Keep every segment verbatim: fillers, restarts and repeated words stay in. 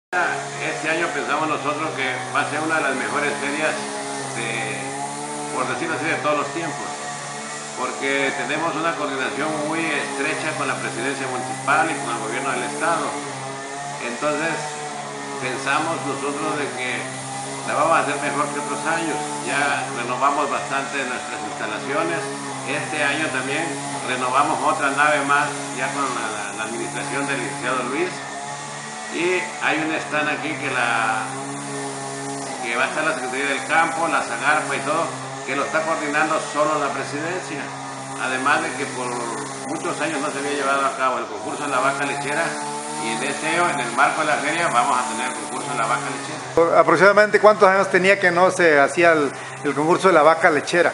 Este año pensamos nosotros que va a ser una de las mejores ferias, de, por decirlo así, de todos los tiempos, porque tenemos una coordinación muy estrecha con la presidencia municipal y con el gobierno del estado. Entonces pensamos nosotros de que la vamos a hacer mejor que otros años. Ya renovamos bastante nuestras instalaciones. Este año también renovamos otra nave más, ya con la, la administración del licenciado Luis. Y hay un stand aquí que, la, que va a estar la Secretaría del Campo, la Zagarpa y todo, que lo está coordinando solo la presidencia. Además de que por muchos años no se había llevado a cabo el concurso de la vaca lechera, y en este año, en el marco de la feria, vamos a tener el concurso de la vaca lechera. ¿Aproximadamente cuántos años tenía que no se hacía el, el concurso de la vaca lechera?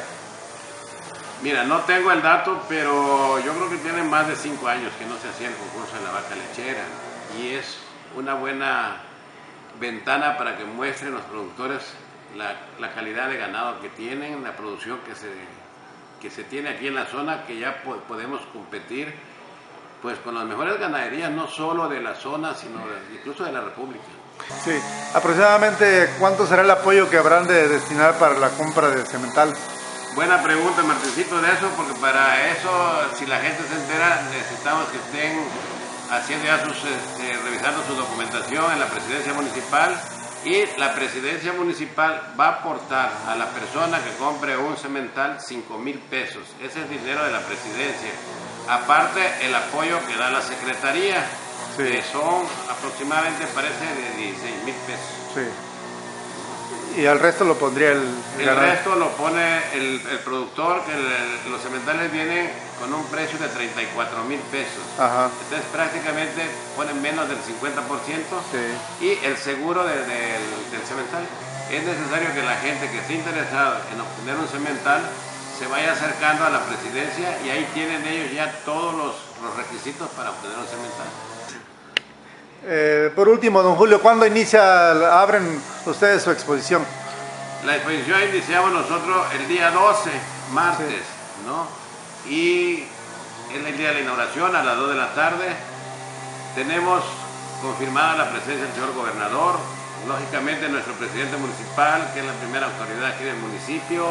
Mira, no tengo el dato, pero yo creo que tiene más de cinco años que no se hacía el concurso de la vaca lechera. Y es una buena ventana para que muestren los productores la, la calidad de ganado que tienen, la producción que se, que se tiene aquí en la zona, que ya po podemos competir pues con las mejores ganaderías, no solo de la zona, sino de, incluso de la República. Sí, aproximadamente ¿cuánto será el apoyo que habrán de destinar para la compra de semental? Buena pregunta, Martincito, de eso, porque para eso, si la gente se entera, necesitamos que estén haciendo ya sus, este, revisando su documentación en la presidencia municipal, y la presidencia municipal va a aportar a la persona que compre un semental cinco mil pesos. Ese es dinero de la presidencia. Aparte, el apoyo que da la secretaría, sí, que son aproximadamente, parece, de dieciséis mil pesos. Sí. Y al resto lo pondría el... El ganado. Resto lo pone el, el productor, que el, los sementales vienen con un precio de treinta y cuatro mil pesos. Ajá. Entonces prácticamente ponen menos del cincuenta por ciento, sí, y el seguro de, de, del, del semental. Es necesario que la gente que esté interesada en obtener un semental se vaya acercando a la presidencia, y ahí tienen ellos ya todos los, los requisitos para obtener un semental. Eh, por último, don Julio, ¿cuándo inicia, abren ustedes su exposición? La exposición iniciamos nosotros el día doce, martes, sí, ¿no? Y es el día de la inauguración a las dos de la tarde. Tenemos confirmada la presencia del señor gobernador, lógicamente nuestro presidente municipal, que es la primera autoridad aquí del municipio.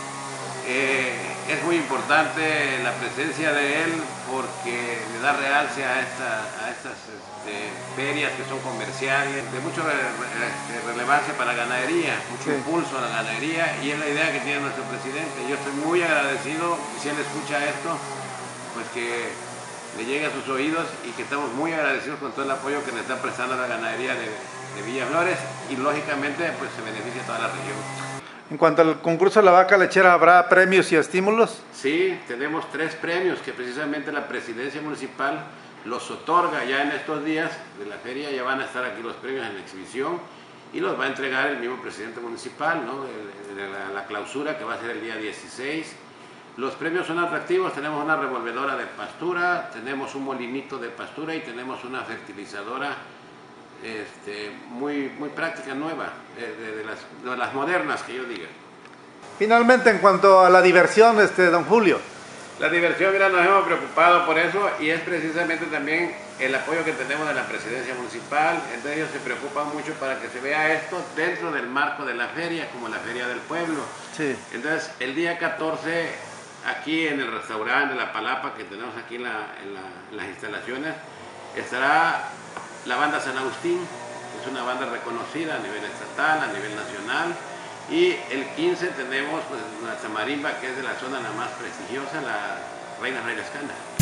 Eh, es muy importante la presencia de él porque le da realce a, esta, a estas este, ferias que son comerciales, de mucha re, re, relevancia para la ganadería, mucho, sí, impulso a la ganadería, y es la idea que tiene nuestro presidente. Yo estoy muy agradecido, si él escucha esto, pues que le llegue a sus oídos, y que estamos muy agradecidos con todo el apoyo que le está prestando a la ganadería de, de Villaflores, y lógicamente pues se beneficia a toda la región. En cuanto al concurso de la vaca lechera, ¿habrá premios y estímulos? Sí, tenemos tres premios que precisamente la presidencia municipal los otorga ya en estos días de la feria. Ya van a estar aquí los premios en la exhibición, y los va a entregar el mismo presidente municipal, ¿no? De, de la, la clausura, que va a ser el día dieciséis. Los premios son atractivos. Tenemos una revolvedora de pastura, tenemos un molinito de pastura, y tenemos una fertilizadora Este, muy, muy práctica, nueva, de, de, de, las, de las modernas, que yo diga. Finalmente, en cuanto a la diversión, este, don Julio. La diversión, mira, nos hemos preocupado por eso, y es precisamente también el apoyo que tenemos de la presidencia municipal. Entonces ellos se preocupan mucho para que se vea esto dentro del marco de la feria, como la Feria del Pueblo. Sí. Entonces, el día catorce, aquí en el restaurante de La Palapa, que tenemos aquí en, la, en, la, en las instalaciones, estará la banda San Agustín, que es una banda reconocida a nivel estatal, a nivel nacional. Y el quince tenemos pues nuestra marimba, que es de la zona la más prestigiosa, la Reina Reyescana.